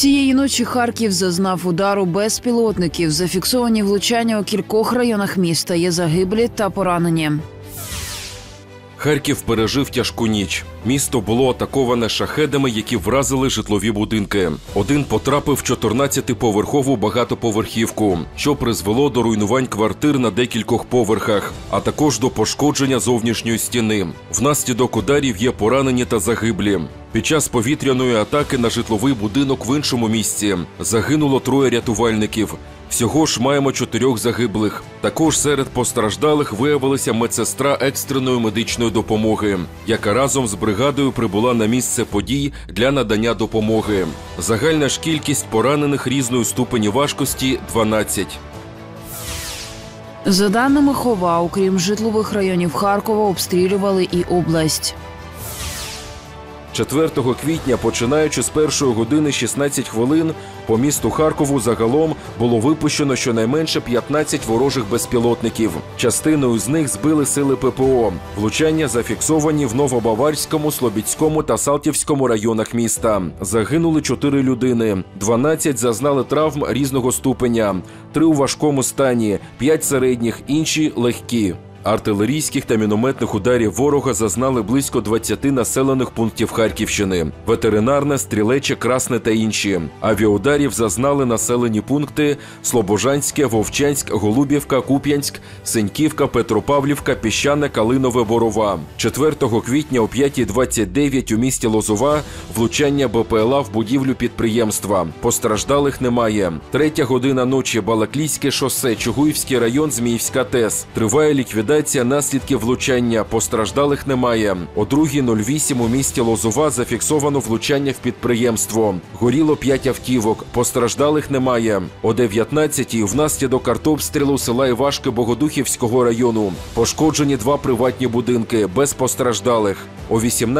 Цієї ночі Харків зазнав удару безпілотників. Зафіксовані влучання у кількох районах міста. Є загиблі та поранені. Харків пережив тяжку ніч. Місто було атаковане шахедами, які вразили житлові будинки. Один потрапив в 14-поверхову багатоповерхівку, що призвело до руйнувань квартир на декількох поверхах, а також до пошкодження зовнішньої стіни. Внаслідок ударів є поранені та загиблі. Під час повітряної атаки на житловий будинок в іншому місці загинуло 3 рятувальників. Всього ж маємо 4 загиблих. Також серед постраждалих виявилася медсестра екстреної медичної допомоги, яка разом з бригадою прибула на місце подій для надання допомоги. Загальна ж кількість поранених різної ступені важкості – 12. За даними ХОВА, окрім житлових районів Харкова, обстрілювали і область. 4 квітня, починаючи з 1 години 16 хвилин, по місту Харкову загалом було випущено щонайменше 15 ворожих безпілотників. Частиною з них збили сили ППО. Влучання зафіксовані в Новобаварському, Слобідському та Салтівському районах міста. Загинули 4 людини. 12 зазнали травм різного ступеня. 3 у важкому стані, 5 середніх, інші – легкі. Артилерійських та мінометних ударів ворога зазнали близько 20 населених пунктів Харківщини. Ветеринарне, Стрілече, Красне та інші. Авіаударів зазнали населені пункти Слобожанське, Вовчанськ, Голубівка, Куп'янськ, Синьківка, Петропавлівка, Піщане, Калинове, Борова. 4 квітня о 5:29 у місті Лозова влучання БПЛА в будівлю підприємства. Постраждалих немає. 3 година ночі, Балаклійське шосе, Чугуївський район, Зміївська ТЕС. Триває ліквідація наслідків влучання. Постраждалих немає. О 2:08 у місті Лозова зафіксовано влучання в підприємство. Горіло 5 автівок. Постраждалих немає. О 19:00 внаслідок артобстрілу села Івашки Богодухівського району пошкоджені 2 приватні будинки, без постраждалих. О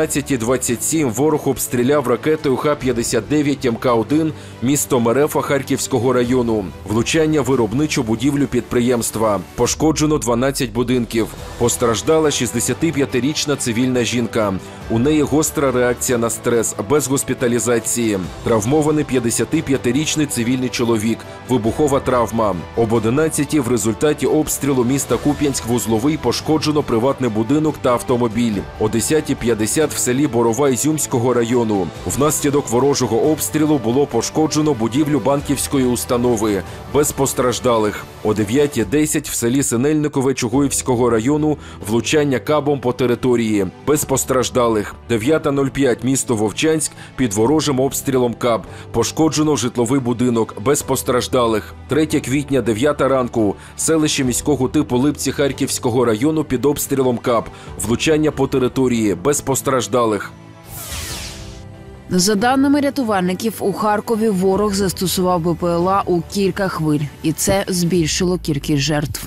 18:27 ворог обстріляв ракетою Х-59 МК-1 місто Мерефа Харківського району. Влучання в виробничу будівлю підприємства. Пошкоджено 12 будинків. Постраждала 65-річна цивільна жінка. У неї гостра реакція на стрес, без госпіталізації. Травмований 55-річний цивільний чоловік. Вибухова травма. Об 11:00 в результаті обстрілу міста Куп'янськ-Вузловий пошкоджено приватний будинок та автомобіль. О 10:50 в селі Борова Ізюмського району. Внаслідок ворожого обстрілу було пошкоджено будівлю банківської установи. Без постраждалих. О 9:10 в селі Синельникове Чугуївського району влучання кабом по території. Без постраждалих. 9:05 місто Вовчанськ під ворожим обстрілом каб. Пошкоджено житловий будинок. Без постраждалих. 3 квітня, 9 ранку. Селище міського типу Липці Харківського району під обстрілом каб. Влучання по території. Без постраждалих. За даними рятувальників, у Харкові ворог застосував БПЛА у кілька хвиль. І це збільшило кількість жертв.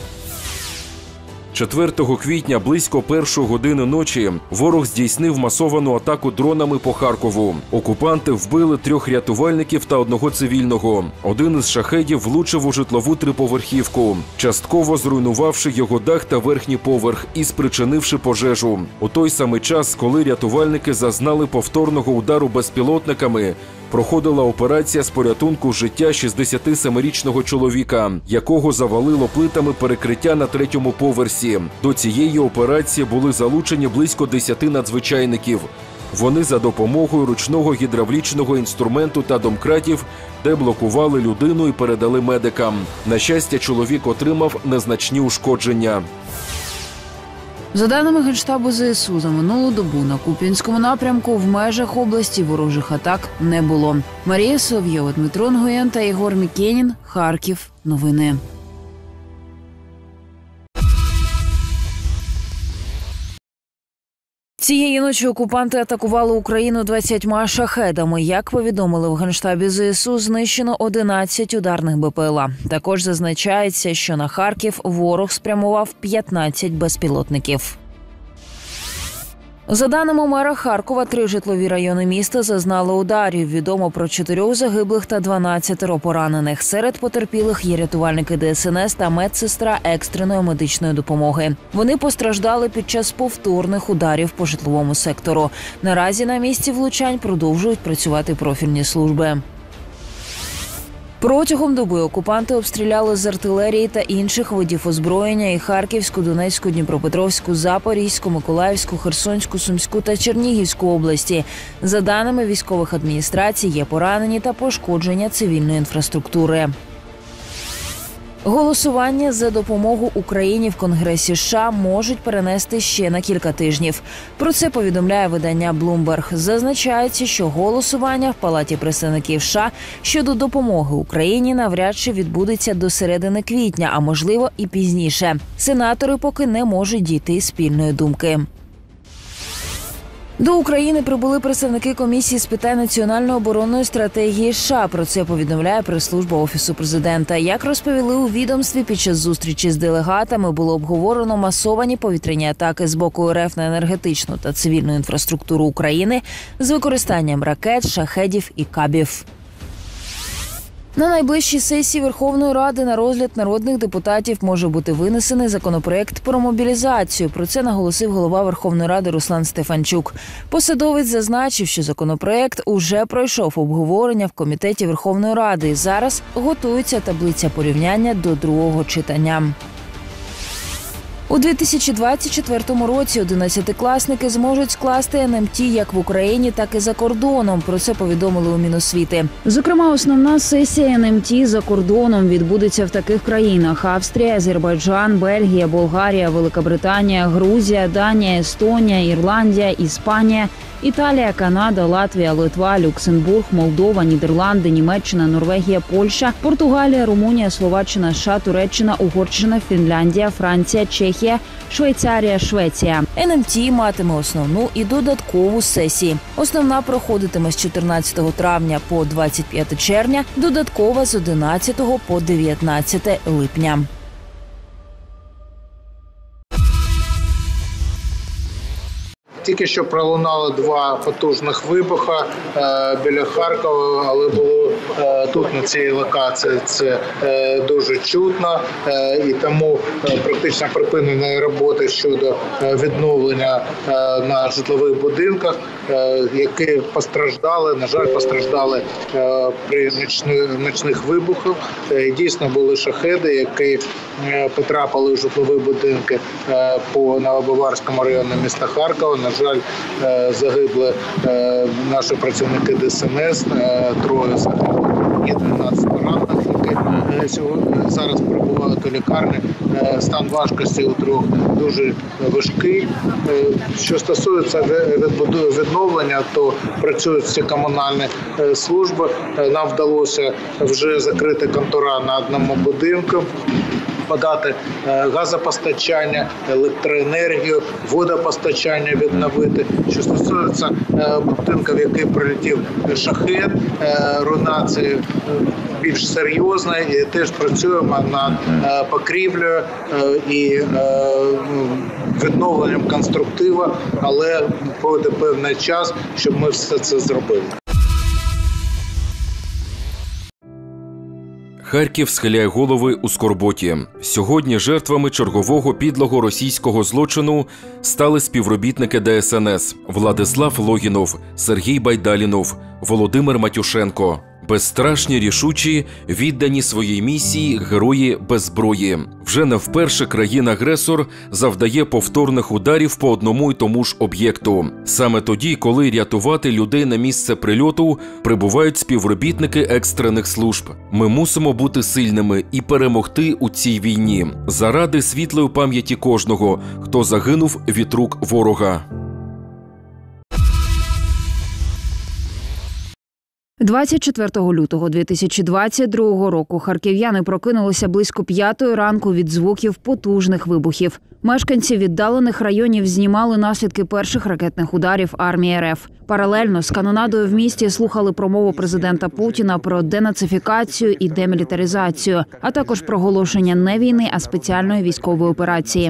4 квітня близько 1 години ночі ворог здійснив масовану атаку дронами по Харкову. Окупанти вбили 3 рятувальників та 1 цивільного. Один із шахедів влучив у житлову 3-поверхівку, частково зруйнувавши його дах та верхній поверх і спричинивши пожежу. У той самий час, коли рятувальники зазнали повторного удару безпілотниками, проходила операція з порятунку життя 67-річного чоловіка, якого завалило плитами перекриття на 3-му поверсі. До цієї операції були залучені близько 10 надзвичайників. Вони за допомогою ручного гідравлічного інструменту та домкратів деблокували людину і передали медикам. На щастя, чоловік отримав незначні ушкодження. За даними Генштабу ЗСУ, за минулу добу на Куп'янському напрямку в межах області ворожих атак не було. Марія Соловйова, Дмитро Нгоєн та Єгор Мікенін. Харків. Новини. Цієї ночі окупанти атакували Україну 20 шахедами. Як повідомили в Генштабі ЗСУ, знищено 11 ударних БПЛА. Також зазначається, що на Харків ворог спрямував 15 безпілотників. За даними мера Харкова, 3 житлові райони міста зазнали ударів. Відомо про 4 загиблих та 12 поранених. Серед потерпілих є рятувальники ДСНС та медсестра екстреної медичної допомоги. Вони постраждали під час повторних ударів по житловому сектору. Наразі на місці влучань продовжують працювати профільні служби. Протягом доби окупанти обстріляли з артилерії та інших видів озброєння і Харківську, Донецьку, Дніпропетровську, Запорізьку, Миколаївську, Херсонську, Сумську та Чернігівську області. За даними військових адміністрацій, є поранені та пошкодження цивільної інфраструктури. Голосування за допомогу Україні в Конгресі США можуть перенести ще на кілька тижнів. Про це повідомляє видання Bloomberg. Зазначається, що голосування в Палаті представників США щодо допомоги Україні навряд чи відбудеться до середини квітня, а можливо і пізніше. Сенатори поки не можуть дійти спільної думки. До України прибули представники Комісії з питань національної оборонної стратегії США. Про це повідомляє прес-служба Офісу президента. Як розповіли у відомстві, під час зустрічі з делегатами було обговорено масовані повітряні атаки з боку РФ на енергетичну та цивільну інфраструктуру України з використанням ракет, шахедів і кабів. На найближчій сесії Верховної Ради на розгляд народних депутатів може бути винесений законопроект про мобілізацію. Про це наголосив голова Верховної Ради Руслан Стефанчук. Посадовець зазначив, що законопроект уже пройшов обговорення в Комітеті Верховної Ради і зараз готується таблиця порівняння до другого читання. У 2024 році 11-класники зможуть скласти НМТ як в Україні, так і за кордоном. Про це повідомили у Міносвіти. Зокрема, основна сесія НМТ за кордоном відбудеться в таких країнах: Австрія, Азербайджан, Бельгія, Болгарія, Великобританія, Грузія, Данія, Естонія, Ірландія, Іспанія, Італія, Канада, Латвія, Литва, Люксембург, Молдова, Нідерланди, Німеччина, Норвегія, Польща, Португалія, Румунія, Словаччина, США, Туреччина, Угорщина, Фінляндія, Франція, Чехія, Швейцарія, Швеція. НМТ матиме основну і додаткову сесії. Основна проходитиме з 14 травня по 25 червня, додаткова з 11 по 19 липня. Тільки що пролунало два потужних вибухи біля Харкова, але було тут, на цій локації, це дуже чутно. І тому практично припинені роботи щодо відновлення на житлових будинках, які постраждали, на жаль, постраждали при нічних вибухах. Дійсно були шахеди, які потрапили в житлові будинки по Новобаварському району міста Харкова. На жаль, загибли наші працівники ДСНС, троє загиблих і 12 поранених, які зараз перебувають у лікарні. Стан важкості у трьох дуже важкий. Що стосується відновлення, то працюють всі комунальні служби. Нам вдалося вже закрити контура на одному будинку, подати газопостачання, електроенергію, водопостачання відновити. Що стосується будинків, в який прилетів шахед, руйнації більш серйозна, і теж працюємо над покрівлею і відновленням конструктиву, але пройде певний час, щоб ми все це зробили. Харків схиляє голови у скорботі. Сьогодні жертвами чергового підлого російського злочину стали співробітники ДСНС Владислав Логінов, Сергій Байдалінов, Володимир Матюшенко. Безстрашні, рішучі, віддані своїй місії герої без зброї. Вже не вперше країна-агресор завдає повторних ударів по одному й тому ж об'єкту. Саме тоді, коли рятувати людей на місце прильоту прибувають співробітники екстрених служб. Ми мусимо бути сильними і перемогти у цій війні. Заради світлої пам'яті кожного, хто загинув від рук ворога. 24 лютого 2022 року харків'яни прокинулися близько 5-ї ранку від звуків потужних вибухів. Мешканці віддалених районів знімали наслідки перших ракетних ударів армії РФ. Паралельно з канонадою в місті слухали промову президента Путіна про денацифікацію і демілітаризацію, а також проголошення не війни, а спеціальної військової операції.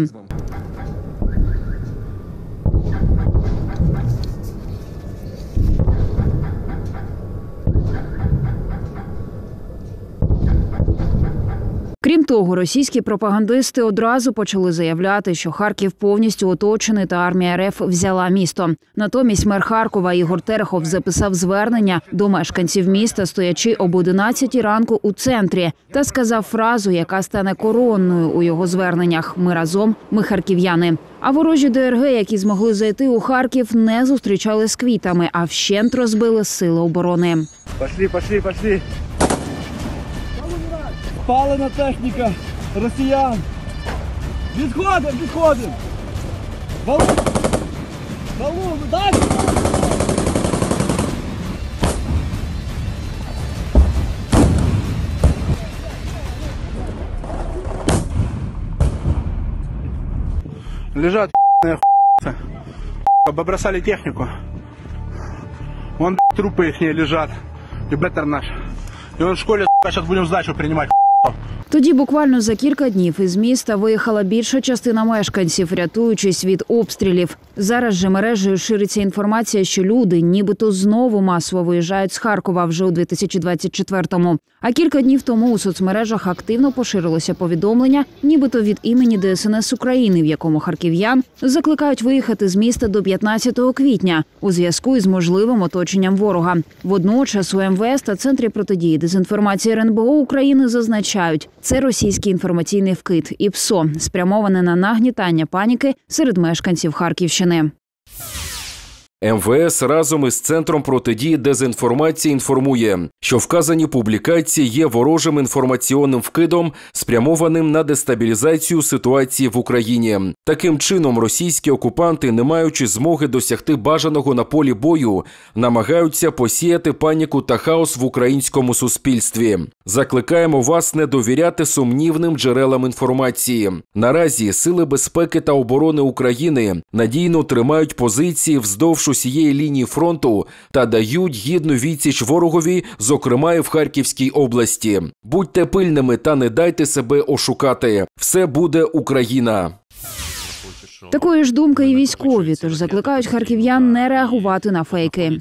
Крім Крім того, російські пропагандисти одразу почали заявляти, що Харків повністю оточений та армія РФ взяла місто. Натомість мер Харкова Ігор Терехов записав звернення до мешканців міста, стоячи об 11 ранку у центрі, та сказав фразу, яка стане коронною у його зверненнях: «Ми разом, ми харків'яни». А ворожі ДРГ, які змогли зайти у Харків, не зустрічали з квітами, а вщент розбили сили оборони. Пошли. Спалена техніка росіян. Відходим. Валу, дай! Лежат обобросали технику. Вон трупы их лежат. И беттер наш. И он в школе сейчас будем сдачу принимать. Тоді буквально за кілька днів із міста виїхала більша частина мешканців, рятуючись від обстрілів. Зараз же мережею шириться інформація, що люди нібито знову масово виїжджають з Харкова вже у 2024-му. А кілька днів тому у соцмережах активно поширилося повідомлення, нібито від імені ДСНС України, в якому харків'ян закликають виїхати з міста до 15 квітня у зв'язку із можливим оточенням ворога. Водночас у МВС та Центрі протидії дезінформації РНБО України зазначають, це російський інформаційний вкид і ПСО, спрямоване на нагнітання паніки серед мешканців Харківщини. МВС разом із Центром протидії дезінформації інформує, що вказані публікації є ворожим інформаційним вкидом, спрямованим на дестабілізацію ситуації в Україні. Таким чином, російські окупанти, не маючи змоги досягти бажаного на полі бою, намагаються посіяти паніку та хаос в українському суспільстві. Закликаємо вас не довіряти сумнівним джерелам інформації. Наразі Сили безпеки та оборони України надійно тримають позиції вздовж усієї лінії фронту та дають гідну відсіч ворогові, зокрема і в Харківській області. Будьте пильними та не дайте себе ошукати. Все буде Україна. Такої ж думки і військові, тож закликають харків'ян не реагувати на фейки.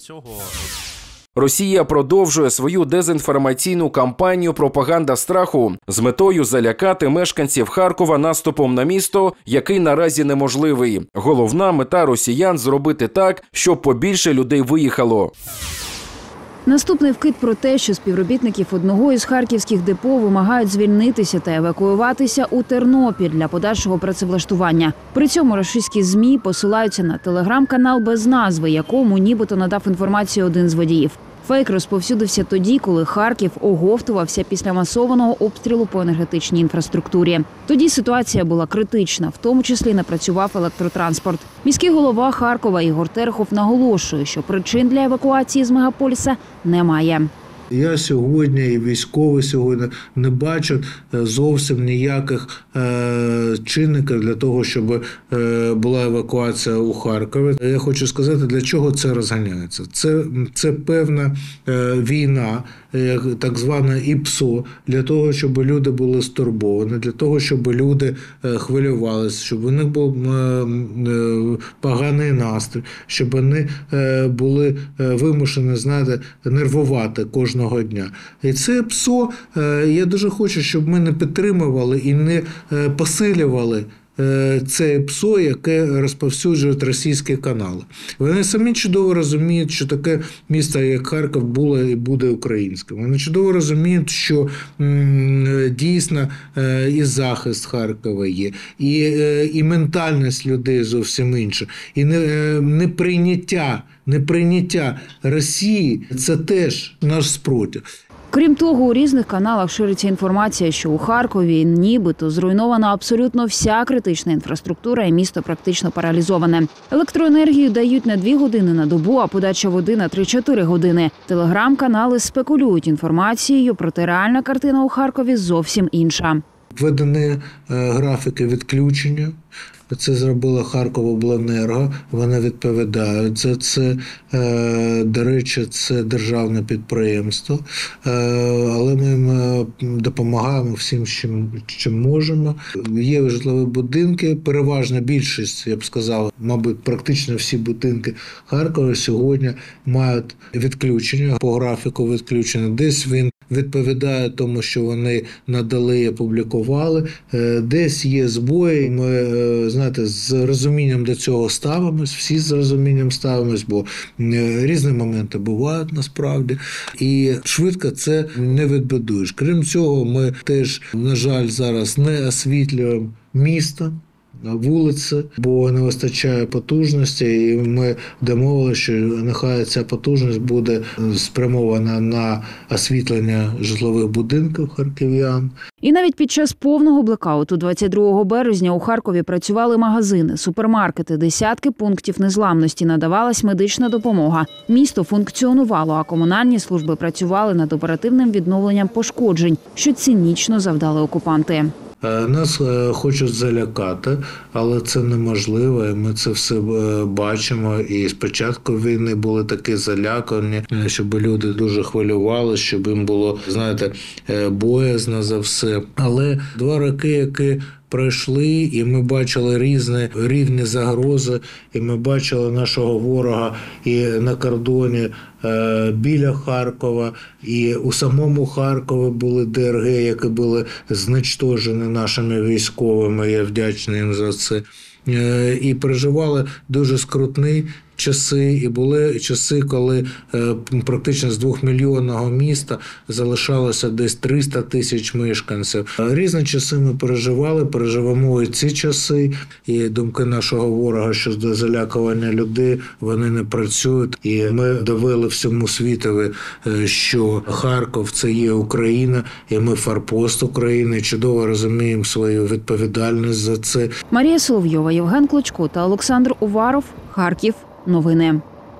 Росія продовжує свою дезінформаційну кампанію «Пропаганда страху» з метою залякати мешканців Харкова наступом на місто, який наразі неможливий. Головна мета росіян – зробити так, щоб побільше людей виїхало. Наступний вкид про те, що співробітників одного із харківських депо вимагають звільнитися та евакуюватися у Тернопіль для подальшого працевлаштування. При цьому російські ЗМІ посилаються на телеграм-канал без назви, якому нібито надав інформацію один з водіїв. Фейк розповсюдився тоді, коли Харків оговтувався після масованого обстрілу по енергетичній інфраструктурі. Тоді ситуація була критична, в тому числі не працював електротранспорт. Міський голова Харкова Ігор Терехов наголошує, що причин для евакуації з мегаполіса немає. Я сьогодні і військовий сьогодні не бачу зовсім ніяких чинників для того, щоб була евакуація у Харкові. Я хочу сказати, для чого це розганяється. Це певна війна, так звана ІПСО, для того, щоб люди були стурбовані, для того, щоб люди хвилювалися, щоб у них був поганий настрій, щоб вони були вимушені, знаєте, нервувати кожного дня. І це ПСО, я дуже хочу, щоб ми не підтримували і не посилювали це ПСО, яке розповсюджують російські канали. Вони самі чудово розуміють, що таке місто, як Харків, було і буде українським. Вони чудово розуміють, що дійсно і захист Харкова є, і ментальність людей зовсім інша, і неприйняття Росії – це теж наш спротив. Крім того, у різних каналах шириться інформація, що у Харкові нібито зруйнована абсолютно вся критична інфраструктура і місто практично паралізоване. Електроенергію дають на 2 години на добу, а подача води на 3-4 години. Телеграм-канали спекулюють інформацією, проте реальна картина у Харкові зовсім інша. Введені графіки відключення, Це зробила Харковобленерго, вони відповідають за це. До речі, це державне підприємство, але ми їм допомагаємо всім, чим можемо. Є житлові будинки, переважна більшість, я б сказав, мабуть, практично всі будинки Харкова сьогодні мають відключення, по графіку відключення. Десь він відповідає тому, що вони надали і опублікували. Десь є збої. Ми, знаєте, з розумінням до цього ставимось, всі з розумінням ставимось, бо різні моменти бувають насправді. І швидко це не відбудуєш. Крім цього, ми теж, на жаль, зараз не освітлюємо місто, вулиці, бо не вистачає потужності, і ми домовилися, що нехай ця потужність буде спрямована на освітлення житлових будинків харків'ян. І навіть під час повного блекауту 22 березня у Харкові працювали магазини, супермаркети, десятки пунктів незламності, надавалась медична допомога. Місто функціонувало, а комунальні служби працювали над оперативним відновленням пошкоджень, що цинічно завдали окупанти. Нас хочуть залякати, але це неможливо, і ми це все бачимо. І спочатку війни були такі залякані, щоб люди дуже хвилювали, щоб їм було, знаєте, боязно за все. Але 2 роки, які пройшли, і ми бачили різні рівні загрози, і ми бачили нашого ворога і на кордоні біля Харкова, і у самому Харкові були ДРГ, які були знищені нашими військовими, я вдячний їм за це. І переживали дуже скрутні часи, і були часи, коли практично з 2-мільйонного міста залишалося десь 300 тисяч мешканців. Різні часи ми переживемо і ці часи, і думки нашого ворога щодо залякування людей, вони не працюють. І ми довели всьому світові, що Харків – це є Україна, і ми форпост України, чудово розуміємо свою відповідальність за це. Марія Соловйова, Євген Клочко та Олександр Уваров. Харків. Новини.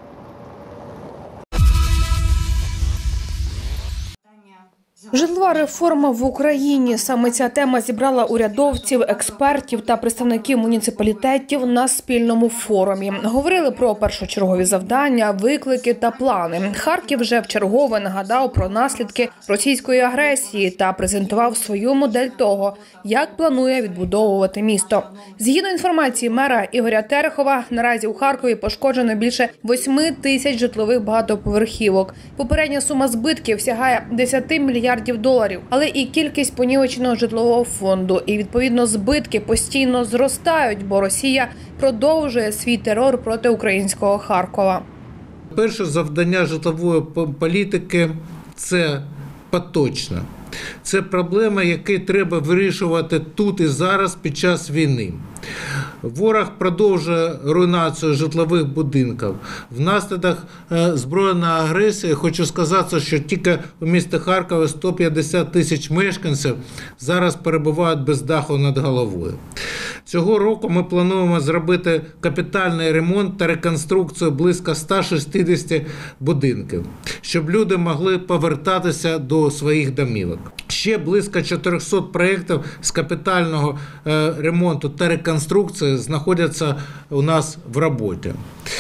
Житлова реформа в Україні. Саме ця тема зібрала урядовців, експертів та представників муніципалітетів на спільному форумі. Говорили про першочергові завдання, виклики та плани. Харків вже вчергове нагадав про наслідки російської агресії та презентував свою модель того, як планує відбудовувати місто. Згідно інформації мера Ігоря Терехова, наразі у Харкові пошкоджено більше 8 тисяч житлових багатоповерхівок. Попередня сума збитків сягає 10 мільярдів доларів, але і кількість понівеченого житлового фонду, і відповідно збитки постійно зростають, бо Росія продовжує свій терор проти українського Харкова. Перше завдання житлової політики – це поточне. Це проблеми, які треба вирішувати тут і зараз під час війни. Ворог продовжує руйнацію житлових будинків. Внаслідок збройної агресії, хочу сказати, що тільки у місті Харкові 150 тисяч мешканців зараз перебувають без даху над головою. Цього року ми плануємо зробити капітальний ремонт та реконструкцію близько 160 будинків, щоб люди могли повертатися до своїх домівок. Ще близько 400 проєктів з капітального ремонту та реконструкції знаходяться у нас в роботі.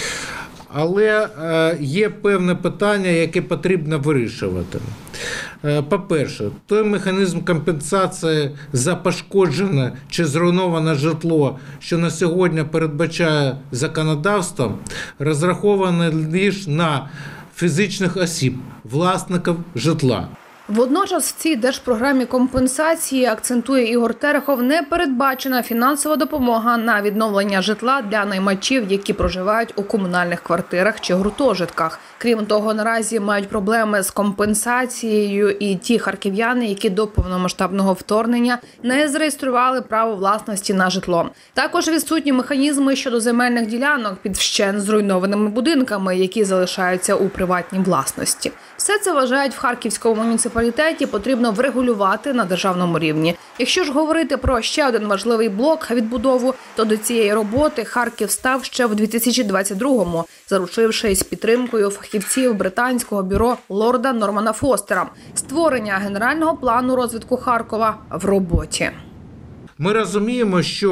Але є певне питання, яке потрібно вирішувати. По-перше, той механізм компенсації за пошкоджене чи зруйноване житло, що на сьогодні передбачає законодавство, розрахований лише на фізичних осіб, власників житла. Водночас в цій держпрограмі компенсації, акцентує Ігор Терехов, не передбачена фінансова допомога на відновлення житла для наймачів, які проживають у комунальних квартирах чи гуртожитках. Крім того, наразі мають проблеми з компенсацією і ті харків'яни, які до повномасштабного вторгнення не зареєстрували право власності на житло. Також відсутні механізми щодо земельних ділянок під вщент зруйнованими будинками, які залишаються у приватній власності. Все це, вважають в Харківському муніципалітеті, потрібно врегулювати на державному рівні. Якщо ж говорити про ще один важливий блок – відбудову, то до цієї роботи Харків став ще в 2022-му, заручившись підтримкою фахівців британського бюро лорда Нормана Фостера. Створення генерального плану розвитку Харкова в роботі. Ми розуміємо, що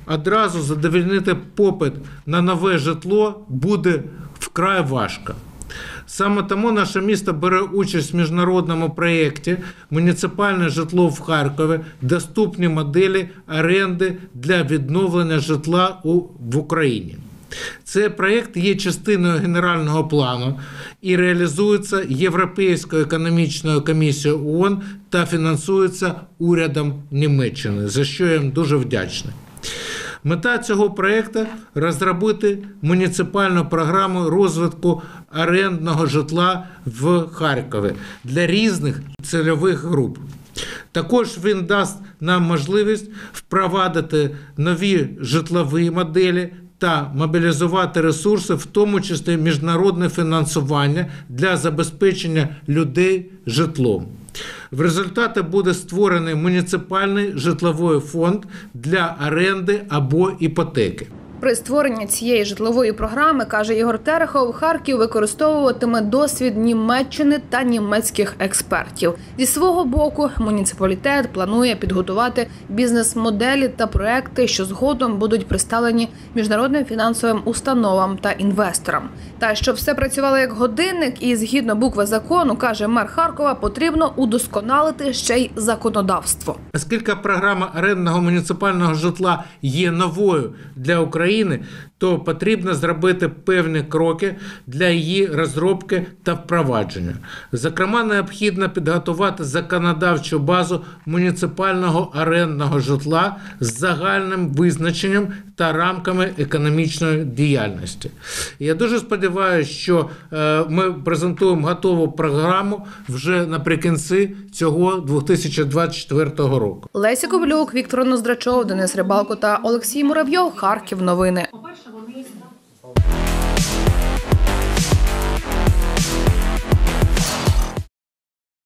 одразу задовольнити попит на нове житло буде вкрай важко. Саме тому наше місто бере участь в міжнародному проєкті «Муніципальне житло в Харкові. Доступні моделі оренди для відновлення житла в Україні». Цей проєкт є частиною генерального плану і реалізується Європейською економічною комісією ООН та фінансується урядом Німеччини, за що я їм дуже вдячний. Мета цього проєкту – розробити муніципальну програму розвитку орендного житла в Харкові для різних цільових груп. Також він дасть нам можливість впровадити нові житлові моделі та мобілізувати ресурси, в тому числі міжнародне фінансування для забезпечення людей житлом. В результаті буде створений муніципальний житловий фонд для оренди або іпотеки. При створенні цієї житлової програми, каже Ігор Терехов, Харків використовуватиме досвід Німеччини та німецьких експертів. Зі свого боку, муніципалітет планує підготувати бізнес-моделі та проекти, що згодом будуть представлені міжнародним фінансовим установам та інвесторам. Та щоб все працювало як годинник і згідно букви закону, каже мер Харкова, потрібно удосконалити ще й законодавство. Оскільки програма орендного муніципального житла є новою для України, то потрібно зробити певні кроки для її розробки та впровадження. Зокрема, необхідно підготувати законодавчу базу муніципального орендного житла з загальним визначенням та рамками економічної діяльності. Я дуже сподіваюся, що ми презентуємо готову програму вже наприкінці цього 2024 року. Леся Ковалюк, Віктор Ноздрачов, Денис Рибалко та Олексій Муравйов. Харків новини.